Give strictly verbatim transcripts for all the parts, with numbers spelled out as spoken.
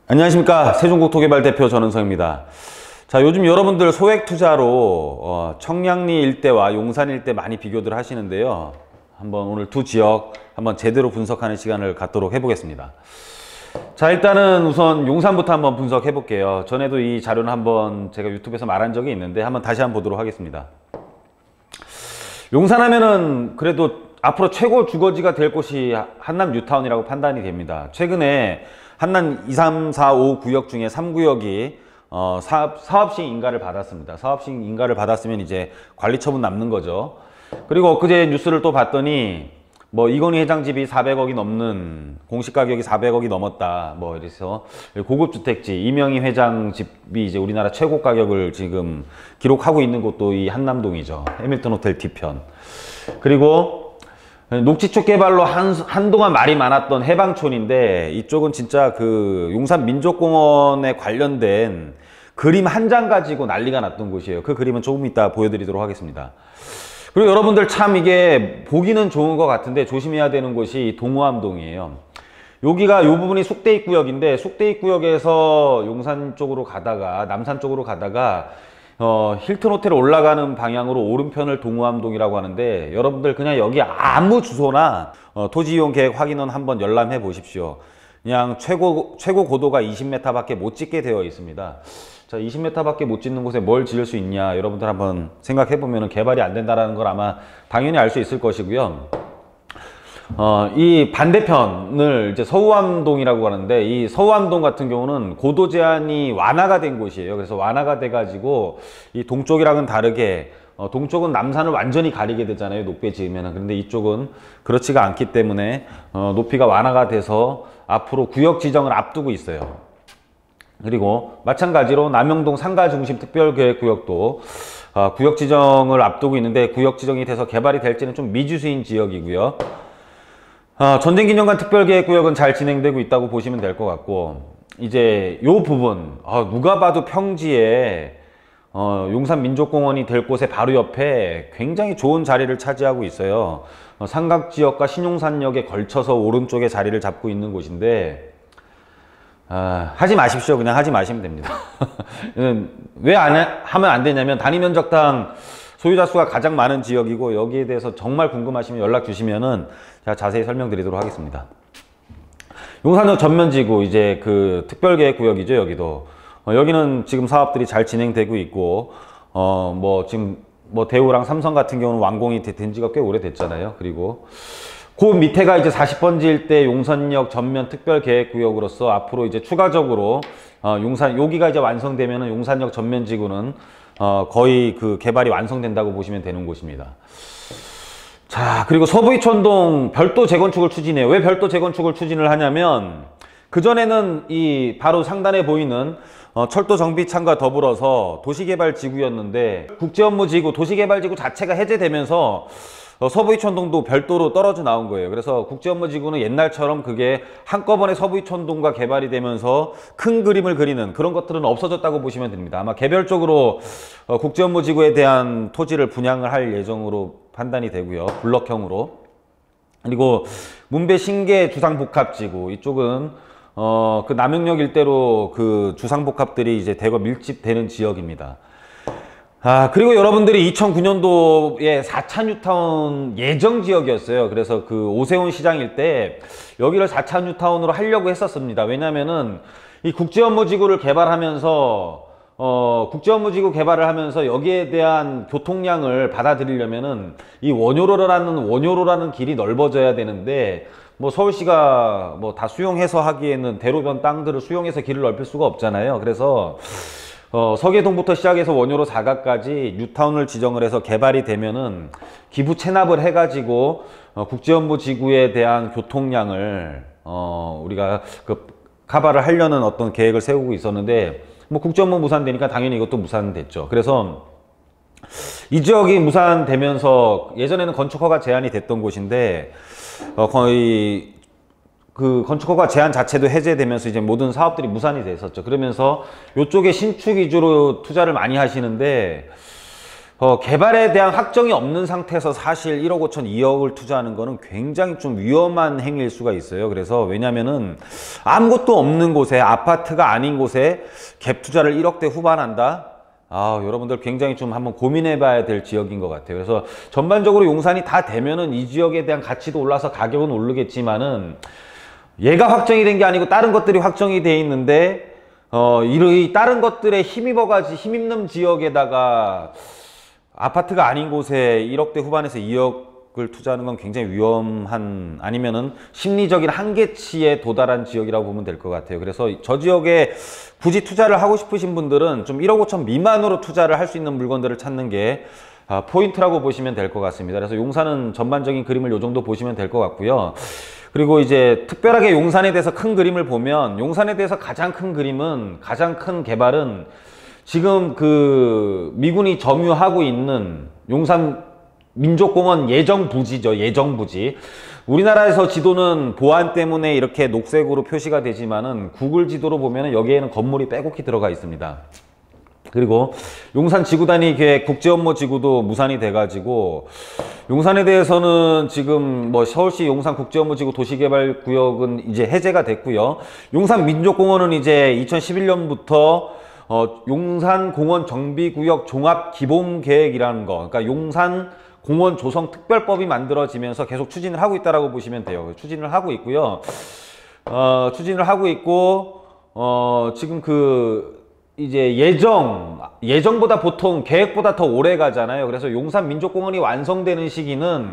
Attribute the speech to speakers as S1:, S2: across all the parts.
S1: 안녕하십니까. 세종국토개발 대표 전은성입니다. 자, 요즘 여러분들 소액 투자로 어, 청량리 일대와 용산 일대 많이 비교들 하시는데요. 한번 오늘 두 지역 한번 제대로 분석하는 시간을 갖도록 해보겠습니다. 자, 일단은 우선 용산부터 한번 분석해 볼게요. 전에도 이 자료는 한번 제가 유튜브에서 말한 적이 있는데 한번 다시 한번 보도록 하겠습니다. 용산 하면은 그래도 앞으로 최고 주거지가 될 곳이 한남 뉴타운이라고 판단이 됩니다. 최근에 한남 이, 삼, 사, 오 구역 중에 삼 구역이 어, 사업, 사업식 인가를 받았습니다. 사업식 인가를 받았으면 이제 관리 처분 남는 거죠. 그리고 엊그제 뉴스를 또 봤더니 뭐 이건희 회장 집이 사백억이 넘는, 공시 가격이 사백억이 넘었다. 뭐 이래서 고급 주택지 이명희 회장 집이 이제 우리나라 최고 가격을 지금 기록하고 있는 곳도 이 한남동이죠. 해밀턴 호텔 뒤편. 그리고 녹지축 개발로 한, 한동안 말이 많았던 해방촌인데, 이쪽은 진짜 그 용산 민족공원에 관련된 그림 한 장 가지고 난리가 났던 곳이에요. 그 그림은 조금 이따 보여드리도록 하겠습니다. 그리고 여러분들 참 이게 보기는 좋은 것 같은데 조심해야 되는 곳이 동호암동이에요. 여기가 이 부분이 쑥대입구역인데, 쑥대입구역에서 용산 쪽으로 가다가 남산 쪽으로 가다가 어, 힐튼 호텔 올라가는 방향으로 오른편을 동호암동이라고 하는데, 여러분들 그냥 여기 아무 주소나 어, 토지 이용 계획 확인은 한번 열람해 보십시오. 그냥 최고 최고 고도가 이십 미터 밖에 못 짓게 되어 있습니다. 자, 이십 미터 밖에 못 짓는 곳에 뭘 지을 수 있냐, 여러분들 한번 생각해 보면 개발이 안 된다는 걸 아마 당연히 알 수 있을 것이고요. 어, 이 반대편을 이제 서우암동이라고 하는데, 이 서우암동 같은 경우는 고도 제한이 완화가 된 곳이에요. 그래서 완화가 돼 가지고 이 동쪽이랑은 다르게 어, 동쪽은 남산을 완전히 가리게 되잖아요, 높게 지으면은. 그런데 이쪽은 그렇지가 않기 때문에 어, 높이가 완화가 돼서 앞으로 구역 지정을 앞두고 있어요. 그리고 마찬가지로 남영동 상가중심 특별계획구역도 어, 구역 지정을 앞두고 있는데, 구역 지정이 돼서 개발이 될지는 좀 미지수인 지역이고요. 어, 전쟁기념관 특별계획구역은 잘 진행되고 있다고 보시면 될 것 같고, 이제 요 부분 어, 누가 봐도 평지에 어, 용산 민족공원이 될 곳에 바로 옆에 굉장히 좋은 자리를 차지하고 있어요. 어, 삼각지역과 신용산역에 걸쳐서 오른쪽에 자리를 잡고 있는 곳인데, 아, 하지 마십시오. 그냥 하지 마시면 됩니다. 왜 안 하면 안 되냐면, 단위 면적당 소유자 수가 가장 많은 지역이고, 여기에 대해서 정말 궁금하시면 연락 주시면은 제가 자세히 설명드리도록 하겠습니다. 용산역 전면지구, 이제 그 특별계획구역이죠. 여기도 어, 여기는 지금 사업들이 잘 진행되고 있고, 어 뭐 지금 뭐 대우랑 삼성 같은 경우는 완공이 된 지가 꽤 오래됐잖아요. 그리고 그 밑에가 이제 사십 번지 일대 용산역 전면 특별계획구역으로서 앞으로 이제 추가적으로 어, 용산, 여기가 이제 완성되면은 용산역 전면지구는 어, 거의 그 개발이 완성된다고 보시면 되는 곳입니다. 자, 그리고 서부이촌동 별도 재건축을 추진해요. 왜 별도 재건축을 추진을 하냐면, 그전에는 이 바로 상단에 보이는 어, 철도 정비창과 더불어서 도시개발지구였는데, 국제업무지구, 도시개발지구 자체가 해제되면서 어, 서부이촌동도 별도로 떨어져 나온 거예요. 그래서 국제업무지구는 옛날처럼 그게 한꺼번에 서부이촌동과 개발이 되면서 큰 그림을 그리는 그런 것들은 없어졌다고 보시면 됩니다. 아마 개별적으로 어, 국제업무지구에 대한 토지를 분양을 할 예정으로 판단이 되고요. 블럭형으로. 그리고 문배 신계 주상복합지구, 이쪽은 어, 그 남영역 일대로 그 주상복합들이 이제 대거 밀집되는 지역입니다. 아, 그리고 여러분들이 이천구 년도에 사 차 뉴타운 예정 지역이었어요. 그래서 그 오세훈 시장일 때 여기를 사 차 뉴타운으로 하려고 했었습니다. 왜냐면은 이 국제업무지구를 개발하면서 어, 국제업무지구 개발을 하면서 여기에 대한 교통량을 받아들이려면은 이 원효로라는 원효로라는 길이 넓어져야 되는데, 뭐 서울시가 뭐 다 수용해서 하기에는 대로변 땅들을 수용해서 길을 넓힐 수가 없잖아요. 그래서 어, 서계동부터 시작해서 원효로 사가까지 뉴타운을 지정을 해서 개발이 되면은 기부 체납을 해가지고 어, 국제업무지구에 대한 교통량을 어, 우리가 그 카바를 하려는 어떤 계획을 세우고 있었는데, 뭐 국제업무 무산되니까 당연히 이것도 무산됐죠. 그래서 이 지역이 무산되면서 예전에는 건축허가 제한이 됐던 곳인데 어, 거의 그 건축허가 제한 자체도 해제되면서 이제 모든 사업들이 무산이 됐었죠. 그러면서 이쪽에 신축 위주로 투자를 많이 하시는데, 어, 개발에 대한 확정이 없는 상태에서 사실 일억 오천, 이억을 투자하는 거는 굉장히 좀 위험한 행위일 수가 있어요. 그래서 왜냐면은 아무것도 없는 곳에, 아파트가 아닌 곳에 갭 투자를 일억대 후반한다? 아, 여러분들 굉장히 좀 한번 고민해 봐야 될 지역인 것 같아요. 그래서 전반적으로 용산이 다 되면은 이 지역에 대한 가치도 올라서 가격은 오르겠지만은 얘가 확정이 된 게 아니고 다른 것들이 확정이 돼 있는데 어, 이 다른 것들에 힘입어가지 힘입는 지역에다가 아파트가 아닌 곳에 일억대 후반에서 이억을 투자하는 건 굉장히 위험한, 아니면은 심리적인 한계치에 도달한 지역이라고 보면 될 것 같아요. 그래서 저 지역에 굳이 투자를 하고 싶으신 분들은 좀 일억 오천 미만으로 투자를 할 수 있는 물건들을 찾는 게 포인트라고 보시면 될 것 같습니다. 그래서 용산은 전반적인 그림을 이 정도 보시면 될 것 같고요. 그리고 이제 특별하게 용산에 대해서 큰 그림을 보면, 용산에 대해서 가장 큰 그림은, 가장 큰 개발은 지금 그 미군이 점유하고 있는 용산 민족공원 예정부지죠. 예정부지. 우리나라에서 지도는 보안 때문에 이렇게 녹색으로 표시가 되지만은 구글 지도로 보면은 여기에는 건물이 빼곡히 들어가 있습니다. 그리고 용산 지구단위 계획 국제업무지구도 무산이 돼가지고 용산에 대해서는 지금 뭐 서울시 용산 국제업무지구 도시개발구역은 이제 해제가 됐고요. 용산 민족공원은 이제 이천십일 년부터 어, 용산공원 정비구역 종합기본계획이라는 거, 그러니까 용산 공원 조성 특별법이 만들어지면서 계속 추진을 하고 있다라고 보시면 돼요. 추진을 하고 있고요. 어, 추진을 하고 있고, 어, 지금 그 이제 예정, 예정보다 보통 계획보다 더 오래 가잖아요. 그래서 용산 민족공원이 완성되는 시기는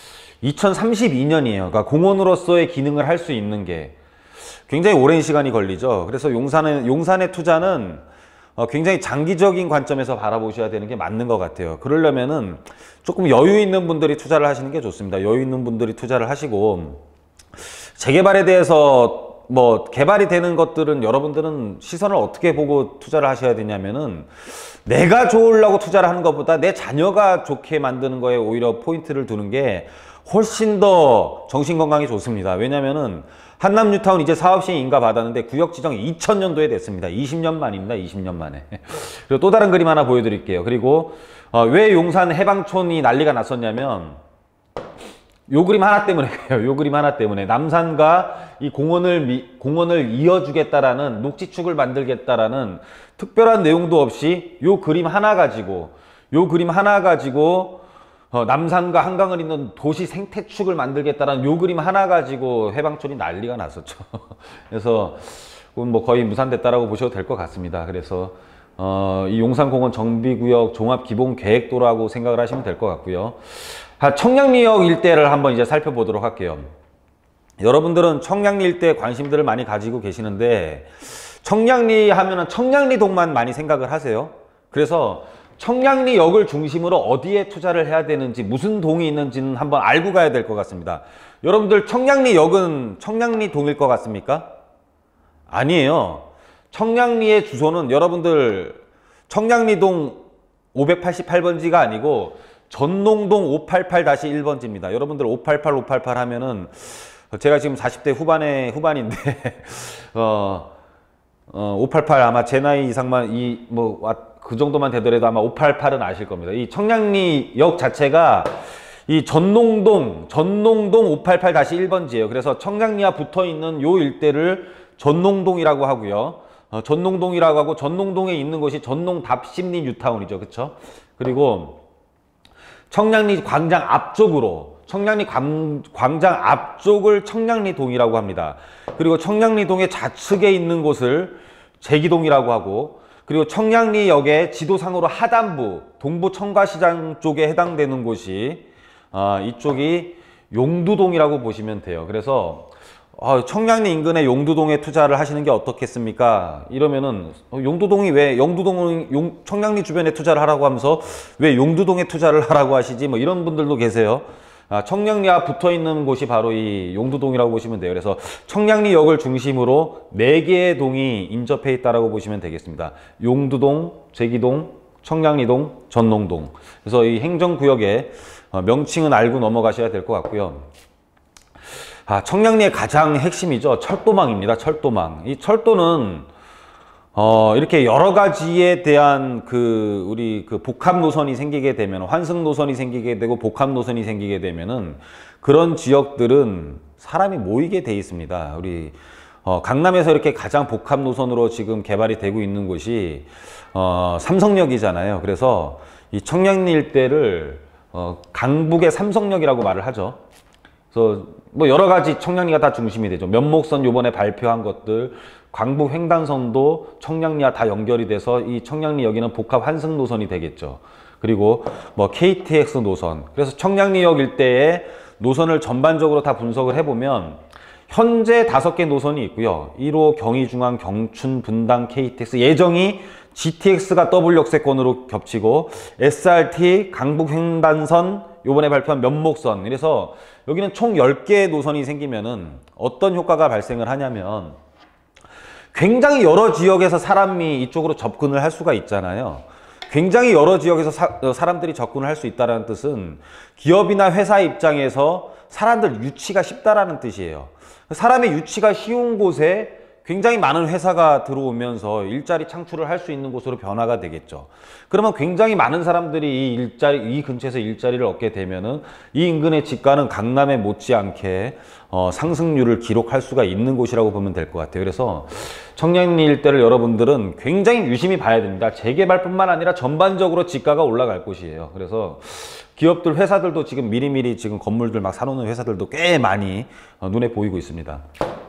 S1: 이천삼십이 년이에요. 그러니까 공원으로서의 기능을 할 수 있는 게 굉장히 오랜 시간이 걸리죠. 그래서 용산의, 용산의 투자는 어, 굉장히 장기적인 관점에서 바라보셔야 되는 게 맞는 것 같아요. 그러려면은 조금 여유 있는 분들이 투자를 하시는 게 좋습니다. 여유 있는 분들이 투자를 하시고, 재개발에 대해서 뭐 개발이 되는 것들은 여러분들은 시선을 어떻게 보고 투자를 하셔야 되냐면은, 내가 좋으려고 투자를 하는 것보다 내 자녀가 좋게 만드는 거에 오히려 포인트를 두는 게 훨씬 더 정신건강에 좋습니다. 왜냐면은 한남 뉴타운 이제 사업시행 인가 받았는데 구역 지정이 이천 년도에 됐습니다. 이십 년 만입니다. 이십 년 만에. 그리고 또 다른 그림 하나 보여드릴게요. 그리고 어, 왜 용산 해방촌이 난리가 났었냐면 요 그림 하나 때문에 그래요. 요 그림 하나 때문에 남산과 이 공원을 미, 공원을 이어주겠다라는, 녹지축을 만들겠다라는 특별한 내용도 없이 요 그림 하나 가지고 요 그림 하나 가지고 어, 남산과 한강을 잇는 도시 생태축을 만들겠다는 요 그림 하나 가지고 해방촌이 난리가 났었죠. 그래서 뭐 거의 무산됐다라고 보셔도 될 것 같습니다. 그래서 어, 이 용산공원 정비구역 종합기본계획도라고 생각을 하시면 될 것 같고요. 청량리역 일대를 한번 이제 살펴보도록 할게요. 여러분들은 청량리 일대에 관심들을 많이 가지고 계시는데, 청량리 하면은 청량리동만 많이 생각을 하세요. 그래서 청량리역을 중심으로 어디에 투자를 해야 되는지, 무슨 동이 있는지는 한번 알고 가야 될 것 같습니다. 여러분들 청량리역은 청량리동일 것 같습니까? 아니에요. 청량리의 주소는 여러분들 청량리동 오백팔십팔 번지가 아니고 전농동 오팔팔 일 번지입니다. 여러분들 오팔팔 오팔팔 하면은, 제가 지금 사십 대 후반에 후반인데 어, 어 오팔팔 아마 제 나이 이상만 이 뭐 그 정도만 되더라도 아마 오팔팔은 아실 겁니다. 이 청량리역 자체가 이 전농동 전농동 오팔팔 일 번지예요. 그래서 청량리와 붙어 있는 요 일대를 전농동이라고 하고요. 어, 전농동이라고 하고, 전농동에 있는 곳이 전농 답심리 뉴타운이죠. 그쵸? 그리고 청량리 광장 앞쪽으로, 청량리 광, 광장 앞쪽을 청량리동이라고 합니다. 그리고 청량리동의 좌측에 있는 곳을 제기동이라고 하고, 그리고 청량리역의 지도상으로 하단부, 동부 청과시장 쪽에 해당되는 곳이 어, 이쪽이 용두동이라고 보시면 돼요. 그래서 어, 청량리 인근의 용두동에 투자를 하시는 게 어떻겠습니까? 이러면은 어, 용두동이 왜 용두동은 용, 청량리 주변에 투자를 하라고 하면서 왜 용두동에 투자를 하라고 하시지? 뭐 이런 분들도 계세요. 아, 청량리와 붙어 있는 곳이 바로 이 용두동이라고 보시면 돼요. 그래서 청량리역을 중심으로 네 개의 동이 인접해 있다라고 보시면 되겠습니다. 용두동, 제기동, 청량리동, 전농동. 그래서 이 행정구역의 어, 명칭은 알고 넘어가셔야 될 것 같고요. 아, 청량리의 가장 핵심이죠. 철도망입니다. 철도망. 이 철도는 어, 이렇게 여러 가지에 대한 그, 우리 그 복합 노선이 생기게 되면, 환승 노선이 생기게 되고, 복합 노선이 생기게 되면은, 그런 지역들은 사람이 모이게 돼 있습니다. 우리, 어, 강남에서 이렇게 가장 복합 노선으로 지금 개발이 되고 있는 곳이, 어, 삼성역이잖아요. 그래서 이 청량리 일대를, 어, 강북의 삼성역이라고 말을 하죠. 그래서 뭐 여러 가지 청량리가 다 중심이 되죠. 면목선 요번에 발표한 것들, 광북 횡단선도 청량리와 다 연결이 돼서 이 청량리 여기는 복합 환승 노선이 되겠죠. 그리고 뭐 케이티엑스 노선. 그래서 청량리역 일대의 노선을 전반적으로 다 분석을 해보면 현재 다섯 개 노선이 있고요. 일 호 경의중앙, 경춘, 분당, 케이티엑스, 예정이 지티엑스가 더블 역세권으로 겹치고 에스알티, 강북 횡단선, 요번에 발표한 면목선. 그래서 여기는 총 열 개의 노선이 생기면은 어떤 효과가 발생을 하냐면 굉장히 여러 지역에서 사람이 이쪽으로 접근을 할 수가 있잖아요. 굉장히 여러 지역에서 사, 사람들이 접근을 할 수 있다는 뜻은 기업이나 회사 입장에서 사람들 유치가 쉽다라는 뜻이에요. 사람의 유치가 쉬운 곳에 굉장히 많은 회사가 들어오면서 일자리 창출을 할 수 있는 곳으로 변화가 되겠죠. 그러면 굉장히 많은 사람들이 이 일자리, 이 근처에서 일자리를 얻게 되면은 이 인근의 집가는 강남에 못지않게 어, 상승률을 기록할 수가 있는 곳이라고 보면 될 것 같아요. 그래서 청량리 일대를 여러분들은 굉장히 유심히 봐야 됩니다. 재개발뿐만 아니라 전반적으로 지가가 올라갈 곳이에요. 그래서 기업들, 회사들도 지금 미리미리 지금 건물들 막 사놓는 회사들도 꽤 많이 어, 눈에 보이고 있습니다.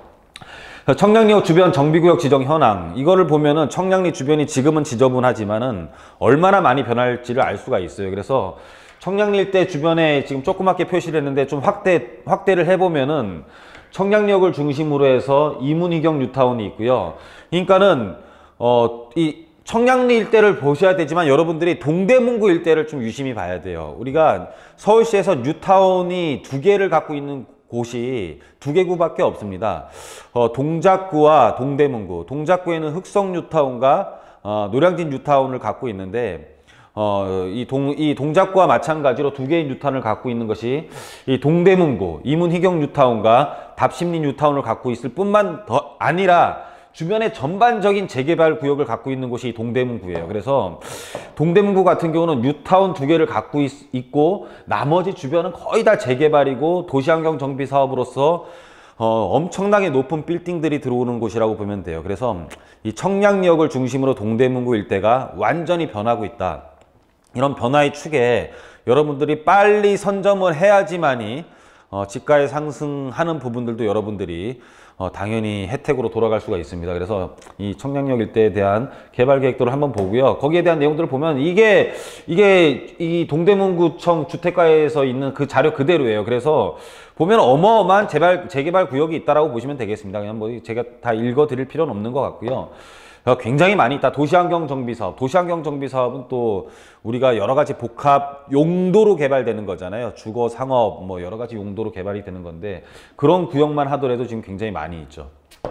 S1: 청량리역 주변 정비구역 지정 현황, 이거를 보면은 청량리 주변이 지금은 지저분하지만은 얼마나 많이 변할지를 알 수가 있어요. 그래서 청량리 일대 주변에 지금 조그맣게 표시를 했는데 좀 확대, 확대를 해보면은 청량리역을 중심으로 해서 이문희경 뉴타운이 있고요. 그러니까는 어, 이 청량리 일대를 보셔야 되지만 여러분들이 동대문구 일대를 좀 유심히 봐야 돼요. 우리가 서울시에서 뉴타운이 두 개를 갖고 있는 곳이 두 개 구밖에 없습니다. 어, 동작구와 동대문구. 동작구에는 흑성 뉴타운과 어, 노량진 뉴타운을 갖고 있는데 어, 이, 동, 이 동작구와 마찬가지로 두 개의 뉴타운을 갖고 있는 것이 이 동대문구, 이문희경 뉴타운과 답심리 뉴타운을 갖고 있을 뿐만 더 아니라 주변에 전반적인 재개발 구역을 갖고 있는 곳이 동대문구예요. 그래서 동대문구 같은 경우는 뉴타운 두 개를 갖고 있, 있고 나머지 주변은 거의 다 재개발이고 도시환경 정비 사업으로서 어, 엄청나게 높은 빌딩들이 들어오는 곳이라고 보면 돼요. 그래서 이 청량리역을 중심으로 동대문구 일대가 완전히 변하고 있다. 이런 변화의 축에 여러분들이 빨리 선점을 해야지만이 어, 집가에 상승하는 부분들도 여러분들이 어, 당연히 혜택으로 돌아갈 수가 있습니다. 그래서 이 청량리역 일대에 대한 개발 계획도를 한번 보고요. 거기에 대한 내용들을 보면 이게 이게 이 동대문구청 주택가에서 있는 그 자료 그대로예요. 그래서 보면 어마어마한 재발, 재개발 구역이 있다라고 보시면 되겠습니다. 그냥 뭐 제가 다 읽어 드릴 필요는 없는 것 같고요. 굉장히 많이 있다. 도시환경 정비 사업. 도시환경 정비 사업은 또 우리가 여러 가지 복합 용도로 개발되는 거잖아요. 주거, 상업, 뭐 여러 가지 용도로 개발이 되는 건데 그런 구역만 하더라도 지금 굉장히 많이 있죠.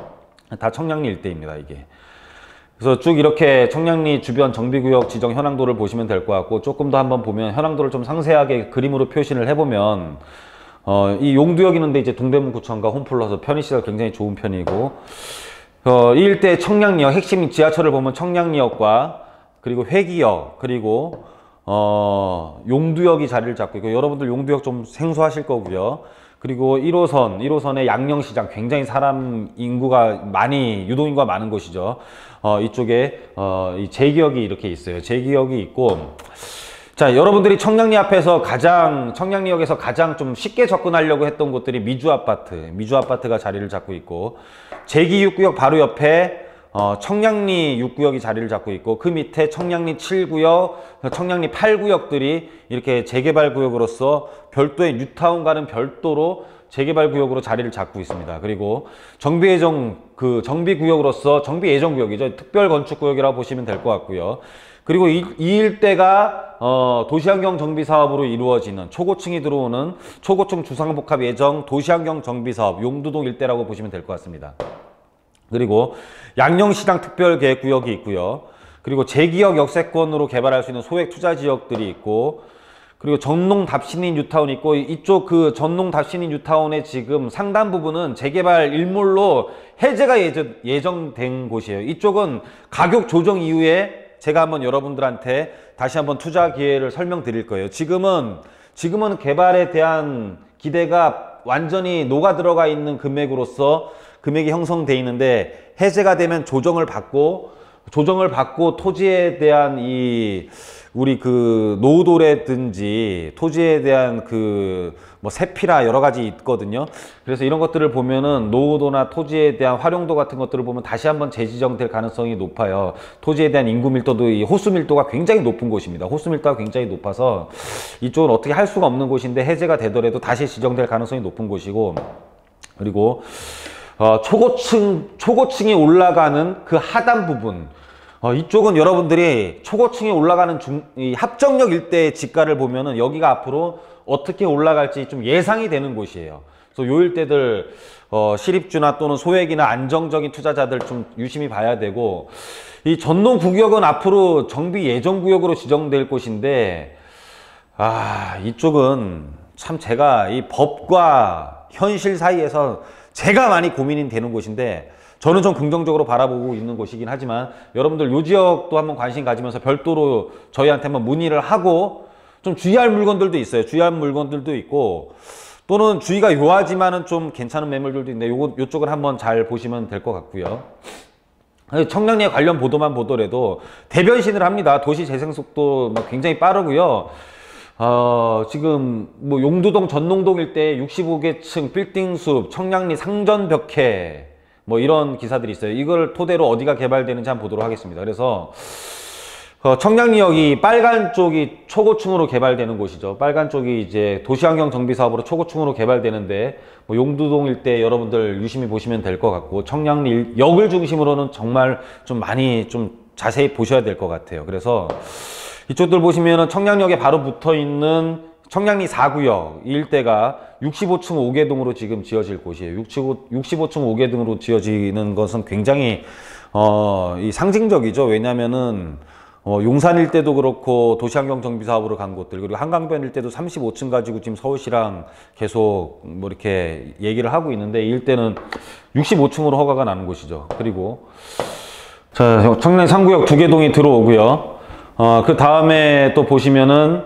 S1: 다 청량리 일대입니다, 이게. 그래서 쭉 이렇게 청량리 주변 정비구역 지정 현황도를 보시면 될 것 같고 조금 더 한번 보면 현황도를 좀 상세하게 그림으로 표시를 해보면 어, 이 용두역 있는데 이제 동대문구청과 홈플러스 편의시설 굉장히 좋은 편이고 어, 이 일대 청량리역 핵심 지하철을 보면 청량리역과 그리고 회기역 그리고 어, 용두역이 자리를 잡고 있고 여러분들 용두역 좀 생소하실 거고요. 그리고 일 호선, 일 호선의 양령시장 굉장히 사람 인구가 많이 유동인구가 많은 곳이죠. 어, 이쪽에 어, 이 제기역이 이렇게 있어요. 제기역이 있고 자, 여러분들이 청량리 앞에서 가장 청량리역에서 가장 좀 쉽게 접근하려고 했던 곳들이 미주아파트, 미주아파트가 자리를 잡고 있고 제기 육 구역 바로 옆에 어, 청량리 육 구역이 자리를 잡고 있고 그 밑에 청량리 칠 구역, 청량리 팔 구역들이 이렇게 재개발 구역으로서 별도의 뉴타운과는 별도로 재개발 구역으로 자리를 잡고 있습니다. 그리고 정비 예정 그 정비 구역으로서 정비 예정 구역이죠. 특별 건축 구역이라고 보시면 될 것 같고요. 그리고 이, 이 일대가 어, 도시환경 정비 사업으로 이루어지는 초고층이 들어오는 초고층 주상복합 예정 도시환경 정비 사업 용두동 일대라고 보시면 될 것 같습니다. 그리고 양령시장 특별계획구역이 있고요. 그리고 제기역 역세권으로 개발할 수 있는 소액 투자 지역들이 있고 그리고 전농 답신인 뉴타운 있고, 이쪽 그 전농 답신인 뉴타운의 지금 상단 부분은 재개발 일몰로 해제가 예정, 예정된 곳이에요. 이쪽은 가격 조정 이후에 제가 한번 여러분들한테 다시 한번 투자 기회를 설명드릴 거예요. 지금은 지금은 개발에 대한 기대가 완전히 녹아 들어가 있는 금액으로서 금액이 형성돼 있는데, 해제가 되면 조정을 받고 조정을 받고 토지에 대한 이 우리 그 노후도래든지 토지에 대한 그 뭐 세피라 여러 가지 있거든요. 그래서 이런 것들을 보면은 노후도나 토지에 대한 활용도 같은 것들을 보면 다시 한번 재지정될 가능성이 높아요. 토지에 대한 인구 밀도도, 이 호수 밀도가 굉장히 높은 곳입니다. 호수 밀도가 굉장히 높아서 이쪽은 어떻게 할 수가 없는 곳인데, 해제가 되더라도 다시 지정될 가능성이 높은 곳이고, 그리고 어, 초고층 초고층이 올라가는 그 하단 부분, 어, 이쪽은 여러분들이 초고층이 올라가는 중, 이 합정역 일대의 지가를 보면은 여기가 앞으로 어떻게 올라갈지 좀 예상이 되는 곳이에요. 그래서 요 일대들 어, 실입주나 또는 소액이나 안정적인 투자자들 좀 유심히 봐야 되고, 이 전농 구역은 앞으로 정비 예정 구역으로 지정될 곳인데, 아, 이쪽은 참 제가 이 법과 현실 사이에서 제가 많이 고민이 되는 곳인데, 저는 좀 긍정적으로 바라보고 있는 곳이긴 하지만, 여러분들 요 지역도 한번 관심 가지면서 별도로 저희한테 한번 문의를 하고, 좀 주의할 물건들도 있어요. 주의할 물건들도 있고, 또는 주의가 요하지만은 좀 괜찮은 매물들도 있는데, 요거, 요쪽은 한번 잘 보시면 될 것 같고요. 청량리에 관련 보도만 보더라도 대변신을 합니다. 도시 재생 속도 굉장히 빠르고요. 어, 지금 뭐 용두동 전농동 일대 육십오 개층 빌딩 숲, 청량리 상전벽해, 뭐 이런 기사들이 있어요. 이걸 토대로 어디가 개발되는지 한번 보도록 하겠습니다. 그래서 어, 청량리역이 빨간 쪽이 초고층으로 개발되는 곳이죠. 빨간 쪽이 이제 도시환경 정비 사업으로 초고층으로 개발되는데, 뭐 용두동 일대 여러분들 유심히 보시면 될 것 같고, 청량리 역을 중심으로는 정말 좀 많이 좀 자세히 보셔야 될 것 같아요. 그래서 이쪽들 보시면은 청량역에 바로 붙어 있는 청량리 사 구역 이 일대가 육십오 층 오 개동으로 지금 지어질 곳이에요. 육십오 층 오 개동으로 지어지는 것은 굉장히 어, 이 상징적이죠. 왜냐면은 어, 용산 일대도 그렇고 도시환경 정비 사업으로 간 곳들, 그리고 한강변 일대도 삼십오 층 가지고 지금 서울시랑 계속 뭐 이렇게 얘기를 하고 있는데, 이 일대는 육십오 층으로 허가가 나는 곳이죠. 그리고 자, 청량리 삼 구역 두 개 동이 들어오고요. 어, 그 다음에 또 보시면은,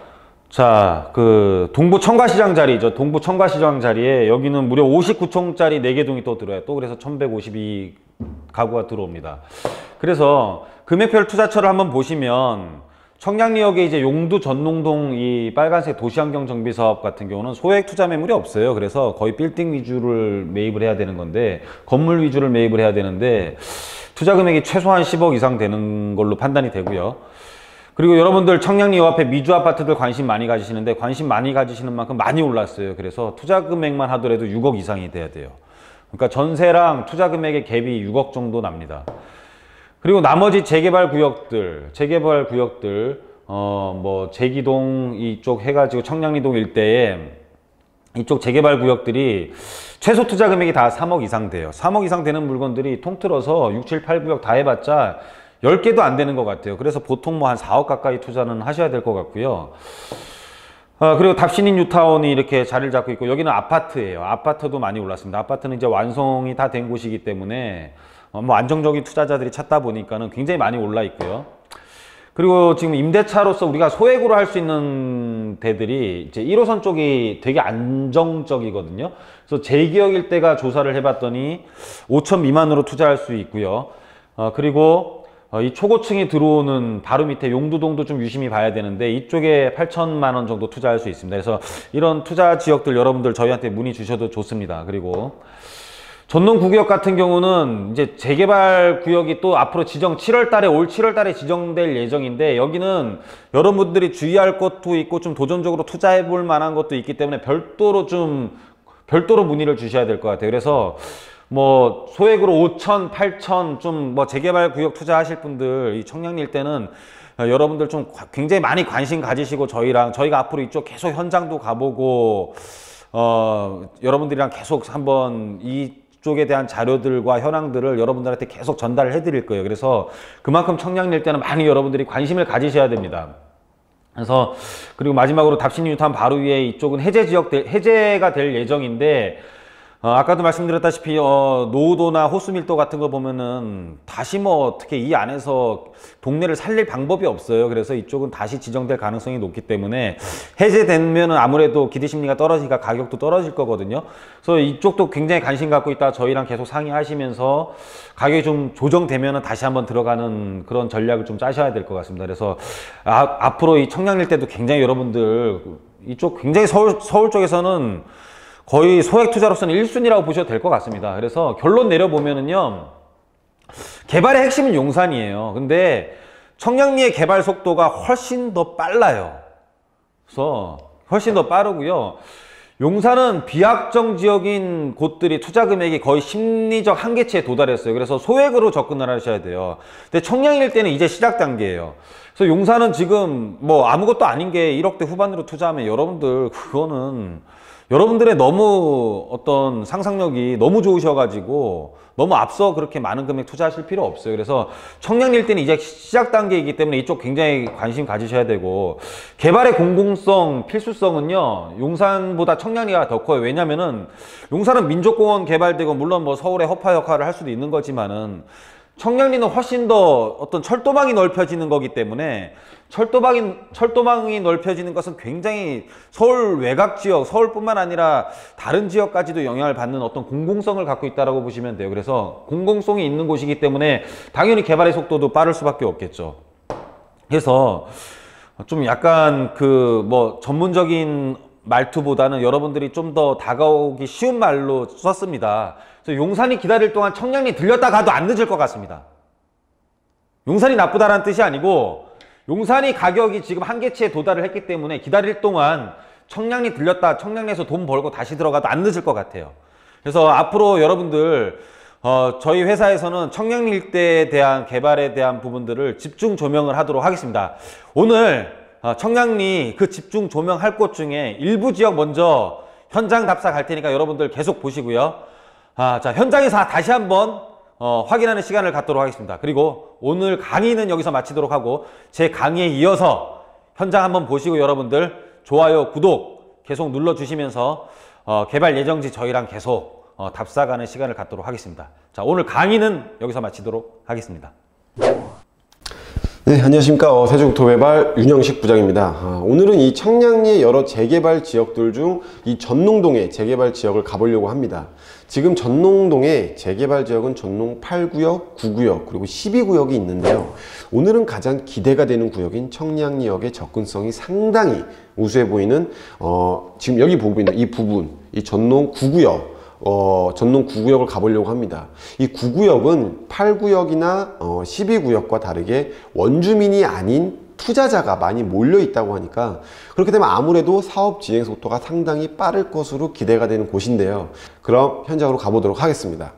S1: 자, 그 동부 청과시장 자리죠. 동부 청과시장 자리에 여기는 무려 오십구 층짜리 네 개 동이 또 들어와요. 또 그래서 천백오십이 가구가 들어옵니다. 그래서 금액별 투자처를 한번 보시면, 청량리역에 이제 용두 전농동 이 빨간색 도시환경 정비 사업 같은 경우는 소액 투자 매물이 없어요. 그래서 거의 빌딩 위주를 매입을 해야 되는 건데, 건물 위주를 매입을 해야 되는데, 투자 금액이 최소한 십억 이상 되는 걸로 판단이 되고요. 그리고 여러분들 청량리 요 앞에 미주 아파트들 관심 많이 가지시는데, 관심 많이 가지시는 만큼 많이 올랐어요. 그래서 투자 금액만 하더라도 육억 이상이 돼야 돼요. 그러니까 전세랑 투자 금액의 갭이 육억 정도 납니다. 그리고 나머지 재개발 구역들, 재개발 구역들, 어, 뭐, 제기동 이쪽 해가지고 청량리동 일대에 이쪽 재개발 구역들이 최소 투자 금액이 다 삼억 이상 돼요. 삼억 이상 되는 물건들이 통틀어서 육, 칠, 팔 구역 다 해봤자 열 개도 안 되는 것 같아요. 그래서 보통 뭐 한 사억 가까이 투자는 하셔야 될 것 같고요. 어, 그리고 답신인 뉴타운이 이렇게 자리를 잡고 있고, 여기는 아파트예요. 아파트도 많이 올랐습니다. 아파트는 이제 완성이 다 된 곳이기 때문에 어, 뭐 안정적인 투자자들이 찾다 보니까는 굉장히 많이 올라 있고요. 그리고 지금 임대차로서 우리가 소액으로 할 수 있는 데들이 이제 일 호선 쪽이 되게 안정적이거든요. 그래서 제기역 일대가 조사를 해봤더니 오천 미만으로 투자할 수 있고요. 어, 그리고 어, 이 초고층이 들어오는 바로 밑에 용두동도 좀 유심히 봐야 되는데, 이쪽에 팔천만 원 정도 투자할 수 있습니다. 그래서 이런 투자 지역들 여러분들 저희한테 문의 주셔도 좋습니다. 그리고 전농 구역 같은 경우는 이제 재개발 구역이 또 앞으로 지정 칠월 달에 올 칠월 달에 지정될 예정인데, 여기는 여러분들이 주의할 것도 있고 좀 도전적으로 투자해 볼 만한 것도 있기 때문에 별도로 좀 별도로 문의를 주셔야 될 것 같아요. 그래서 뭐 소액으로 오천, 팔천 좀 뭐 재개발 구역 투자하실 분들, 이 청량리 일대는 여러분들 좀 굉장히 많이 관심 가지시고, 저희랑 저희가 앞으로 이쪽 계속 현장도 가보고 어 여러분들이랑 계속 한번 이 쪽에 대한 자료들과 현황들을 여러분들한테 계속 전달을 해드릴 거예요. 그래서 그만큼 청량리 일대는 많이 여러분들이 관심을 가지셔야 됩니다. 그래서 그리고 마지막으로 답신 뉴타운 바로 위에 이쪽은 해제 지역 될- 해제가 될 예정인데, 어, 아까도 말씀드렸다시피 어, 노후도나 호수 밀도 같은 거 보면은 다시 뭐 어떻게 이 안에서 동네를 살릴 방법이 없어요. 그래서 이쪽은 다시 지정될 가능성이 높기 때문에 해제되면은 아무래도 기대 심리가 떨어지니까 가격도 떨어질 거거든요. 그래서 이쪽도 굉장히 관심 갖고 있다 저희랑 계속 상의하시면서 가격이 좀 조정되면은 다시 한번 들어가는 그런 전략을 좀 짜셔야 될 것 같습니다. 그래서 아, 앞으로 이 청량일 때도 굉장히 여러분들 이쪽 굉장히 서울 서울 쪽에서는 거의 소액 투자로서는 일 순위라고 보셔도 될 것 같습니다. 그래서 결론 내려보면은요, 개발의 핵심은 용산이에요. 근데 청량리의 개발 속도가 훨씬 더 빨라요. 그래서 훨씬 더 빠르고요. 용산은 비약정 지역인 곳들이 투자 금액이 거의 심리적 한계치에 도달했어요. 그래서 소액으로 접근을 하셔야 돼요. 근데 청량일 때는 이제 시작 단계예요. 그래서 용산은 지금 뭐 아무것도 아닌 게 일억대 후반으로 투자하면 여러분들 그거는 여러분들의 너무 어떤 상상력이 너무 좋으셔가지고 너무 앞서 그렇게 많은 금액 투자하실 필요 없어요. 그래서 청량리일 때는 이제 시작 단계이기 때문에 이쪽 굉장히 관심 가지셔야 되고, 개발의 공공성, 필수성은요 용산보다 청량리가 더 커요. 왜냐면은 용산은 민족공원 개발되고 물론 뭐 서울의 허파 역할을 할 수도 있는 거지만은 청량리는 훨씬 더 어떤 철도망이 넓혀지는 거기 때문에 철도망이, 철도망이 넓혀지는 것은 굉장히 서울 외곽 지역, 서울뿐만 아니라 다른 지역까지도 영향을 받는 어떤 공공성을 갖고 있다고 보시면 돼요. 그래서 공공성이 있는 곳이기 때문에 당연히 개발의 속도도 빠를 수밖에 없겠죠. 그래서 좀 약간 그 뭐 전문적인 말투보다는 여러분들이 좀 더 다가오기 쉬운 말로 썼습니다. 그래서 용산이 기다릴 동안 청량리 들렸다 가도 안 늦을 것 같습니다. 용산이 나쁘다라는 뜻이 아니고 용산이 가격이 지금 한계치에 도달을 했기 때문에 기다릴 동안 청량리 들렸다 청량리에서 돈 벌고 다시 들어가도 안 늦을 것 같아요. 그래서 앞으로 여러분들 어, 저희 회사에서는 청량리 일대에 대한 개발에 대한 부분들을 집중 조명을 하도록 하겠습니다. 오늘 어, 청량리 그 집중 조명할 곳 중에 일부 지역 먼저 현장 답사 갈 테니까 여러분들 계속 보시고요. 아, 자, 현장에서 다시 한번 어, 확인하는 시간을 갖도록 하겠습니다. 그리고 오늘 강의는 여기서 마치도록 하고 제 강의에 이어서 현장 한번 보시고 여러분들 좋아요, 구독 계속 눌러주시면서 어, 개발 예정지 저희랑 계속 어, 답사 가는 시간을 갖도록 하겠습니다. 자, 오늘 강의는 여기서 마치도록 하겠습니다.
S2: 네, 안녕하십니까. 어, 세종도매발 윤영식 부장입니다. 아, 오늘은 이 청량리의 여러 재개발 지역들 중 이 전농동의 재개발 지역을 가보려고 합니다. 지금 전농동의 재개발 지역은 전농 팔 구역, 구 구역, 그리고 십이 구역이 있는데요. 오늘은 가장 기대가 되는 구역인 청량리역의 접근성이 상당히 우수해 보이는 어, 지금 여기 보고 있는 이 부분, 이 전농 구 구역, 어, 전농 구 구역을 가보려고 합니다. 이 구 구역은 팔 구역이나 어, 십이 구역과 다르게 원주민이 아닌 투자자가 많이 몰려 있다고 하니까 그렇게 되면 아무래도 사업 진행 속도가 상당히 빠를 것으로 기대가 되는 곳인데요. 그럼 현장으로 가보도록 하겠습니다.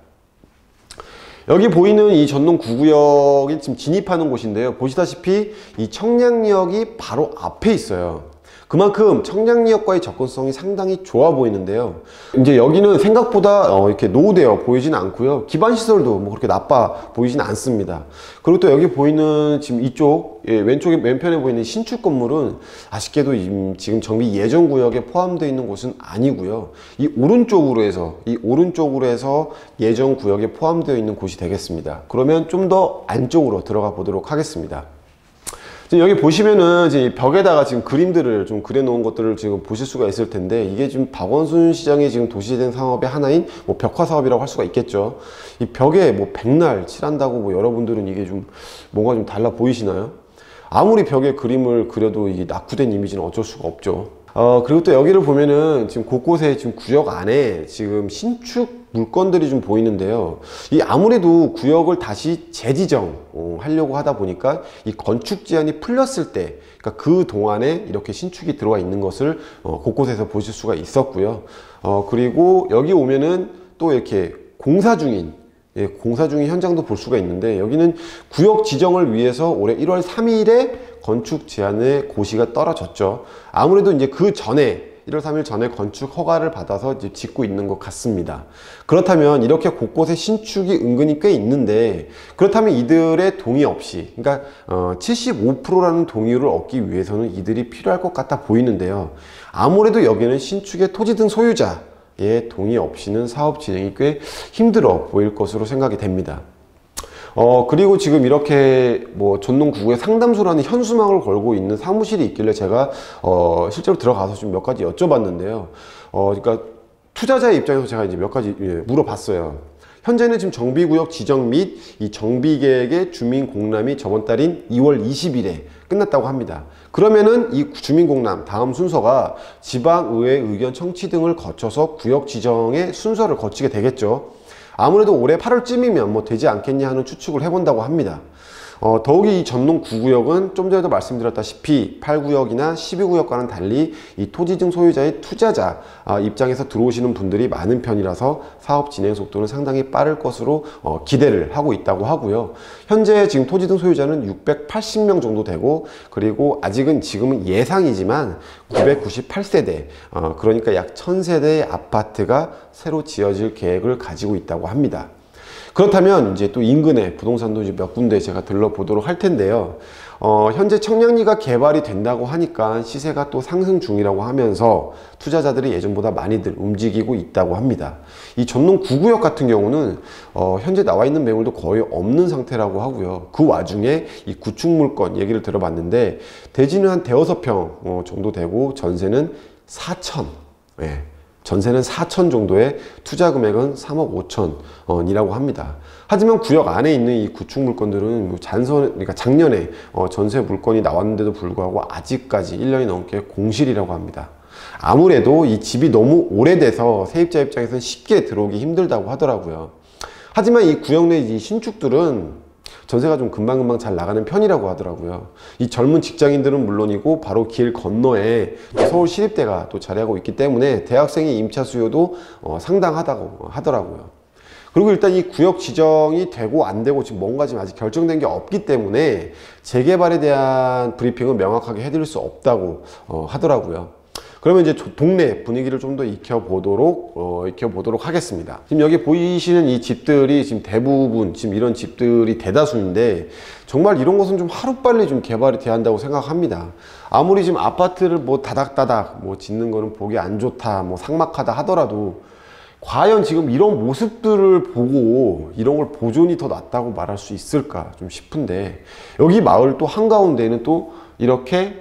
S2: 여기 보이는 이 전농 구 구역이 지금 진입하는 곳인데요. 보시다시피 이 청량리역이 바로 앞에 있어요. 그만큼 청량리역과의 접근성이 상당히 좋아 보이는데요. 이제 여기는 생각보다 어 이렇게 노후되어 보이지는 않고요. 기반시설도 뭐 그렇게 나빠 보이지는 않습니다. 그리고 또 여기 보이는 지금 이쪽 예, 왼쪽에 왼편에 보이는 신축 건물은 아쉽게도 지금 정비 예정 구역에 포함되어 있는 곳은 아니고요. 이 오른쪽으로 해서 이 오른쪽으로 해서 예정 구역에 포함되어 있는 곳이 되겠습니다. 그러면 좀 더 안쪽으로 들어가 보도록 하겠습니다. 여기 보시면은 이제 벽에다가 지금 그림들을 좀 그려 놓은 것들을 지금 보실 수가 있을 텐데, 이게 지금 박원순 시장의 지금 도시재생 사업의 하나인 뭐 벽화 사업이라고 할 수가 있겠죠. 이 벽에 뭐 백날 칠한다고 뭐 여러분들은 이게 좀 뭔가 좀 달라 보이시나요? 아무리 벽에 그림을 그려도 이게 낙후된 이미지는 어쩔 수가 없죠. 어, 그리고 또 여기를 보면은 지금 곳곳에 지금 구역 안에 지금 신축 물건들이 좀 보이는데요. 이 아무래도 구역을 다시 재지정 어, 하려고 하다 보니까 이 건축 제한이 풀렸을 때, 그러니까 그 동안에 이렇게 신축이 들어와 있는 것을 어, 곳곳에서 보실 수가 있었고요. 어, 그리고 여기 오면은 또 이렇게 공사 중인 예, 공사 중인 현장도 볼 수가 있는데, 여기는 구역 지정을 위해서 올해 일월 삼일에 건축 제한의 고시가 떨어졌죠. 아무래도 이제 그 전에 일월 삼일 전에 건축 허가를 받아서 이제 짓고 있는 것 같습니다. 그렇다면 이렇게 곳곳에 신축이 은근히 꽤 있는데, 그렇다면 이들의 동의 없이, 그러니까 어, 칠십오 퍼센트라는 동의를 얻기 위해서는 이들이 필요할 것 같아 보이는데요. 아무래도 여기는 신축의 토지 등 소유자의 동의 없이는 사업 진행이 꽤 힘들어 보일 것으로 생각이 됩니다. 어 그리고 지금 이렇게 뭐 전농 구구에 상담소라는 현수막을 걸고 있는 사무실이 있길래 제가 어 실제로 들어가서 좀 몇 가지 여쭤봤는데요. 어 그러니까 투자자의 입장에서 제가 이제 몇 가지 예, 물어봤어요. 현재는 지금 정비구역 지정 및 이 정비계획의 주민 공람이 저번 달인 이월 이십일에 끝났다고 합니다. 그러면은 이 주민공람 다음 순서가 지방의회 의견 청취 등을 거쳐서 구역 지정의 순서를 거치게 되겠죠. 아무래도 올해 팔월쯤이면 뭐 되지 않겠냐 하는 추측을 해본다고 합니다. 어, 더욱이 이 전농 구구역은 좀 전에도 말씀드렸다시피 팔 구역이나 십이 구역과는 달리 이 토지증 소유자의 투자자 아, 입장에서 들어오시는 분들이 많은 편이라서 사업 진행 속도는 상당히 빠를 것으로 어, 기대를 하고 있다고 하고요. 현재 지금 토지증 소유자는 육백팔십 명 정도 되고, 그리고 아직은 지금은 예상이지만 구백구십팔 세대 어, 그러니까 약 천 세대의 아파트가 새로 지어질 계획을 가지고 있다고 합니다. 그렇다면 이제 또 인근에 부동산도 이제 몇 군데 제가 들러보도록 할 텐데요. 어, 현재 청량리가 개발이 된다고 하니까 시세가 또 상승 중이라고 하면서 투자자들이 예전보다 많이들 움직이고 있다고 합니다. 이 전농 구구역 같은 경우는 어, 현재 나와 있는 매물도 거의 없는 상태라고 하고요. 그 와중에 이 구축 물건 얘기를 들어봤는데, 대지는 한 대여섯 평 어, 정도 되고 전세는 사천. 예. 전세는 사천 정도에 투자 금액은 삼억 오천 원이라고 합니다. 하지만 구역 안에 있는 이 구축 물건들은 뭐 잔선, 그러니까 작년에 어 전세 물건이 나왔는데도 불구하고 아직까지 일 년이 넘게 공실이라고 합니다. 아무래도 이 집이 너무 오래돼서 세입자 입장에서는 쉽게 들어오기 힘들다고 하더라고요. 하지만 이 구역 내 이 신축들은 전세가 좀 금방금방 잘 나가는 편이라고 하더라고요. 이 젊은 직장인들은 물론이고 바로 길 건너에 서울시립대가 또 자리하고 있기 때문에 대학생의 임차 수요도 어, 상당하다고 하더라고요. 그리고 일단 이 구역 지정이 되고 안 되고 지금 뭔가 지금 아직 결정된 게 없기 때문에 재개발에 대한 브리핑은 명확하게 해드릴 수 없다고 어, 하더라고요. 그러면 이제 동네 분위기를 좀 더 익혀보도록, 어, 익혀보도록 하겠습니다. 지금 여기 보이시는 이 집들이 지금 대부분 지금 이런 집들이 대다수인데, 정말 이런 것은 좀 하루빨리 좀 개발이 돼야 한다고 생각합니다. 아무리 지금 아파트를 뭐 다닥다닥 뭐 짓는 거는 보기 안 좋다, 뭐 삭막하다 하더라도 과연 지금 이런 모습들을 보고 이런 걸 보존이 더 낫다고 말할 수 있을까 좀 싶은데, 여기 마을 또 한가운데에는 또 이렇게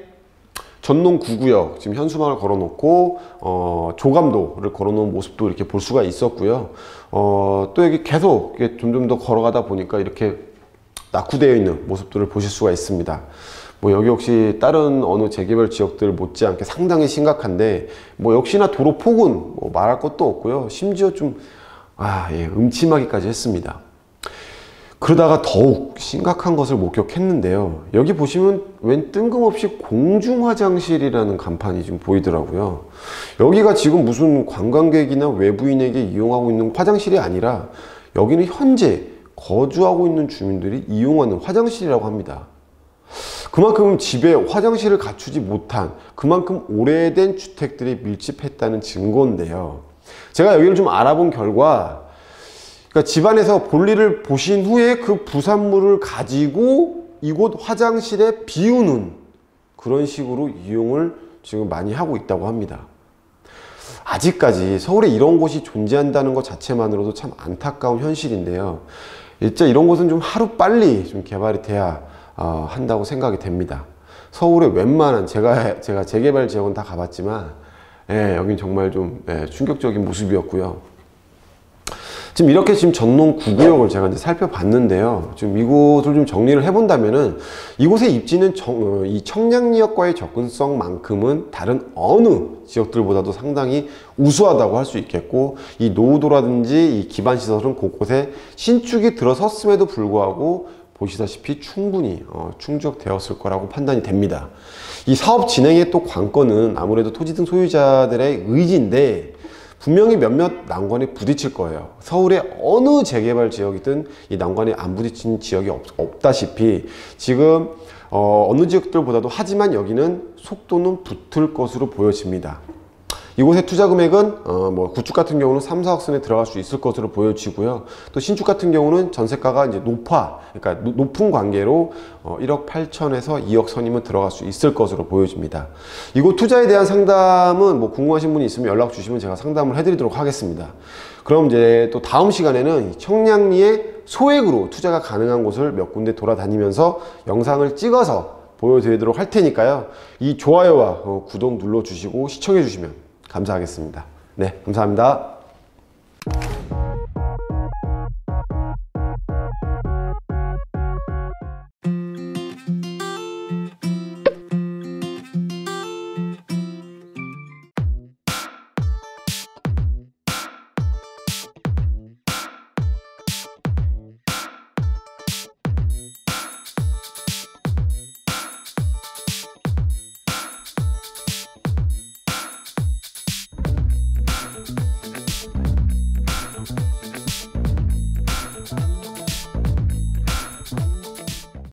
S2: 전농 구구역 지금 현수막을 걸어놓고 어, 조감도를 걸어놓은 모습도 이렇게 볼 수가 있었고요. 어, 또 여기 계속 점점 더 걸어가다 보니까 이렇게 낙후되어 있는 모습들을 보실 수가 있습니다. 뭐 여기 역시 다른 어느 재개발 지역들 못지않게 상당히 심각한데, 뭐 역시나 도로 폭은 뭐 말할 것도 없고요. 심지어 좀 아, 예, 음침하기까지 했습니다. 그러다가 더욱 심각한 것을 목격했는데요. 여기 보시면 웬 뜬금없이 공중화장실이라는 간판이 지금 보이더라고요. 여기가 지금 무슨 관광객이나 외부인에게 이용하고 있는 화장실이 아니라 여기는 현재 거주하고 있는 주민들이 이용하는 화장실이라고 합니다. 그만큼 집에 화장실을 갖추지 못한, 그만큼 오래된 주택들이 밀집했다는 증거인데요. 제가 여기를 좀 알아본 결과, 그러니까 집안에서 볼일을 보신 후에 그 부산물을 가지고 이곳 화장실에 비우는 그런 식으로 이용을 지금 많이 하고 있다고 합니다. 아직까지 서울에 이런 곳이 존재한다는 것 자체만으로도 참 안타까운 현실인데요. 진짜 이런 곳은 좀 하루빨리 좀 개발이 돼야 어, 한다고 생각이 됩니다. 서울의 웬만한, 제가 제가 재개발 지역은 다 가봤지만 예, 여긴 정말 좀 예, 충격적인 모습이었고요. 지금 이렇게 지금 전농 구구역을 제가 이제 살펴봤는데요. 지금 이곳을 좀 정리를 해본다면은, 이곳의 입지는 정, 어, 이 청량리역과의 접근성만큼은 다른 어느 지역들보다도 상당히 우수하다고 할 수 있겠고, 이 노후도라든지 이 기반 시설은 곳곳에 신축이 들어섰음에도 불구하고 보시다시피 충분히 어, 충족되었을 거라고 판단이 됩니다. 이 사업 진행의 또 관건은 아무래도 토지 등 소유자들의 의지인데, 분명히 몇몇 난관에 부딪힐 거예요. 서울의 어느 재개발 지역이든 이 난관에 안 부딪힌 지역이 없, 없다시피 지금 어, 어느 지역들보다도, 하지만 여기는 속도는 붙을 것으로 보여집니다. 이곳의 투자 금액은 어, 뭐 구축 같은 경우는 삼, 사억 선에 들어갈 수 있을 것으로 보여지고요. 또 신축 같은 경우는 전세가가 이제 높아, 그러니까 노, 높은 관계로 어, 일억 팔천에서 이억 선이면 들어갈 수 있을 것으로 보여집니다. 이곳 투자에 대한 상담은 뭐 궁금하신 분이 있으면 연락 주시면 제가 상담을 해드리도록 하겠습니다. 그럼 이제 또 다음 시간에는 청량리에 소액으로 투자가 가능한 곳을 몇 군데 돌아다니면서 영상을 찍어서 보여드리도록 할 테니까요. 이 좋아요와 구독 눌러주시고 시청해주시면 감사하겠습니다. 네, 감사합니다.